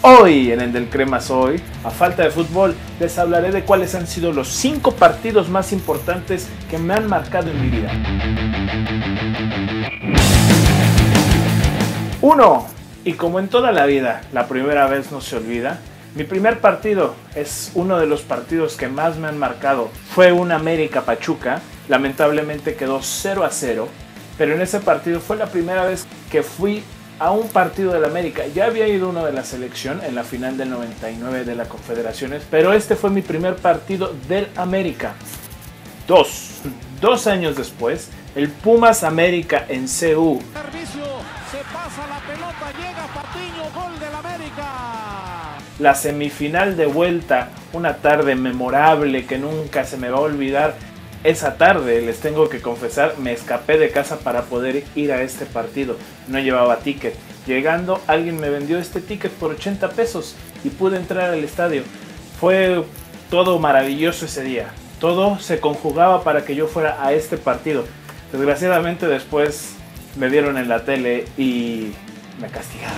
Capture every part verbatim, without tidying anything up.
Hoy en el del Cremas Hoy, a falta de fútbol, les hablaré de cuáles han sido los cinco partidos más importantes que me han marcado en mi vida. uno. Y como en toda la vida, la primera vez no se olvida. Mi primer partido es uno de los partidos que más me han marcado. Fue un América Pachuca, lamentablemente quedó cero a cero, pero en ese partido fue la primera vez que fui a un partido del América. Ya había ido uno de la selección en la final del noventa y nueve de la Confederaciones, pero este fue mi primer partido del América. Dos. Dos años después, el Pumas América en C U. Servicio, se pasa la pelota, llega Patiño, gol del América. La semifinal de vuelta, una tarde memorable que nunca se me va a olvidar. Esa tarde, les tengo que confesar, me escapé de casa para poder ir a este partido. No llevaba ticket. Llegando, alguien me vendió este ticket por ochenta pesos y pude entrar al estadio. Fue todo maravilloso ese día. Todo se conjugaba para que yo fuera a este partido. Desgraciadamente después me vieron en la tele y me castigaron.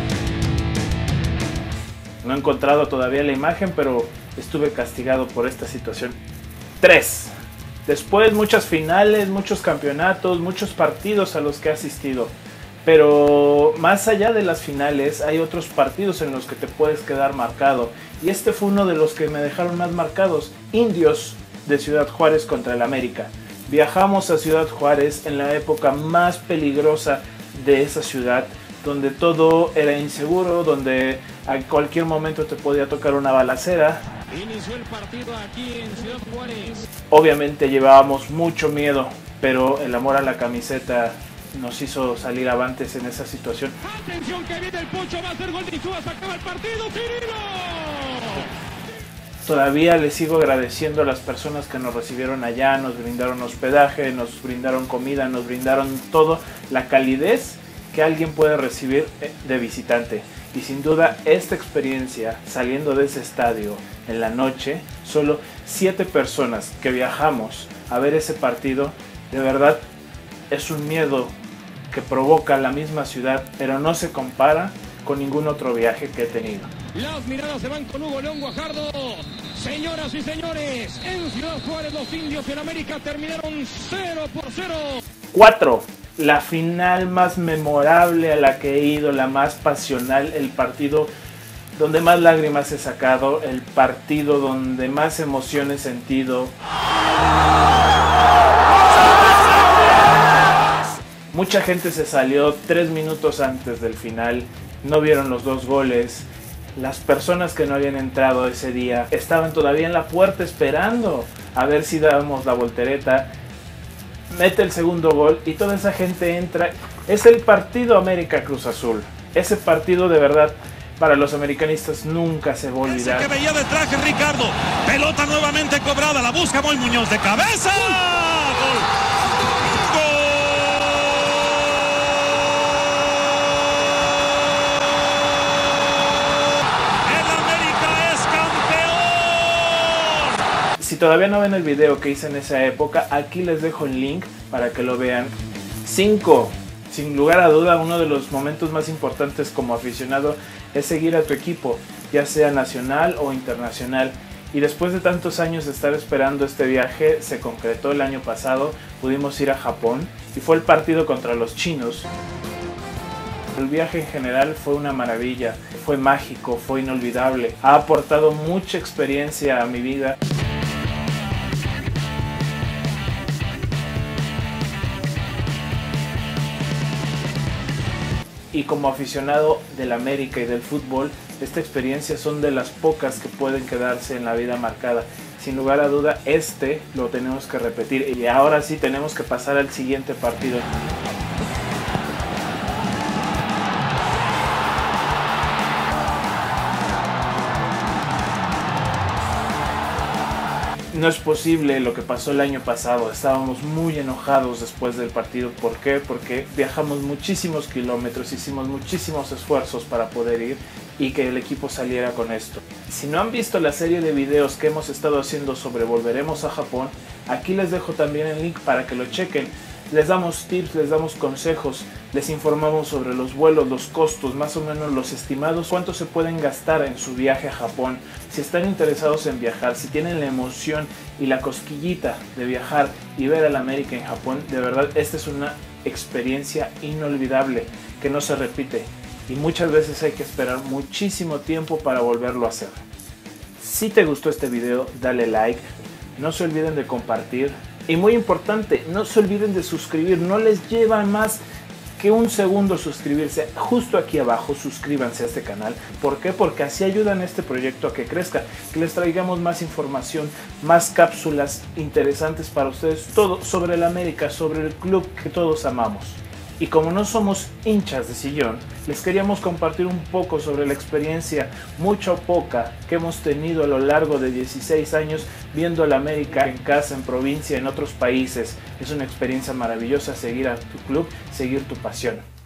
No he encontrado todavía la imagen, pero estuve castigado por esta situación. tres. Después muchas finales, muchos campeonatos, muchos partidos a los que he asistido. Pero más allá de las finales hay otros partidos en los que te puedes quedar marcado. Y este fue uno de los que me dejaron más marcados. Indios de Ciudad Juárez contra el América. Viajamos a Ciudad Juárez en la época más peligrosa de esa ciudad, donde todo era inseguro, donde a cualquier momento te podía tocar una balacera. Inició el partido aquí en Ciudad Juárez. Obviamente llevábamos mucho miedo, pero el amor a la camiseta nos hizo salir avantes en esa situación. Atención que viene el Pocho, va a hacer gol de Insúa, se acaba el partido, Cirilo. Todavía les sigo agradeciendo a las personas que nos recibieron allá, nos brindaron hospedaje, nos brindaron comida, nos brindaron todo, la calidez que alguien puede recibir de visitante. Y sin duda esta experiencia saliendo de ese estadio en la noche, solo siete personas que viajamos a ver ese partido, de verdad es un miedo que provoca la misma ciudad, pero no se compara con ningún otro viaje que he tenido. Las miradas se van con Hugo León Guajardo. Señoras y señores, en Ciudad Juárez los indios en América terminaron cero por cero. cuatro. La final más memorable a la que he ido, la más pasional, el partido donde más lágrimas he sacado, el partido donde más emoción he sentido. Mucha gente se salió tres minutos antes del final, no vieron los dos goles. Las personas que no habían entrado ese día estaban todavía en la puerta esperando a ver si dábamos la voltereta. Mete el segundo gol y toda esa gente entra. Es el partido América Cruz Azul. Ese partido de verdad para los americanistas nunca se va a olvidar. Ese que veía detrás Ricardo. Pelota nuevamente cobrada. La busca Moy Muñoz de cabeza. ¡Gol! ¡Gol! ¡El América es campeón! Si todavía no ven el video que hice en esa época, aquí les dejo el link para que lo vean. cinco. Sin lugar a duda, uno de los momentos más importantes como aficionado es seguir a tu equipo, ya sea nacional o internacional. Y después de tantos años de estar esperando este viaje, se concretó el año pasado, pudimos ir a Japón y fue el partido contra los chinos. El viaje en general fue una maravilla, fue mágico, fue inolvidable, ha aportado mucha experiencia a mi vida. Y como aficionado del América y del fútbol, esta experiencia son de las pocas que pueden quedarse en la vida marcada. Sin lugar a duda, este lo tenemos que repetir. Y ahora sí tenemos que pasar al siguiente partido. No es posible lo que pasó el año pasado. Estábamos muy enojados después del partido. ¿Por qué? Porque viajamos muchísimos kilómetros, hicimos muchísimos esfuerzos para poder ir y que el equipo saliera con esto. Si no han visto la serie de videos que hemos estado haciendo sobre Volveremos a Japón, aquí les dejo también el link para que lo chequen. Les damos tips, les damos consejos, les informamos sobre los vuelos, los costos, más o menos los estimados, cuánto se pueden gastar en su viaje a Japón. Si están interesados en viajar, si tienen la emoción y la cosquillita de viajar y ver a la América en Japón, de verdad esta es una experiencia inolvidable que no se repite y muchas veces hay que esperar muchísimo tiempo para volverlo a hacer. Si te gustó este video, dale like, no se olviden de compartir. Y muy importante, no se olviden de suscribir, no les lleva más que un segundo suscribirse. Justo aquí abajo suscríbanse a este canal. ¿Por qué? Porque así ayudan a este proyecto a que crezca, que les traigamos más información, más cápsulas interesantes para ustedes, todo sobre el América, sobre el club que todos amamos. Y como no somos hinchas de sillón, les queríamos compartir un poco sobre la experiencia, mucha o poca, que hemos tenido a lo largo de dieciséis años viendo al América en casa, en provincia, en otros países. Es una experiencia maravillosa seguir a tu club, seguir tu pasión.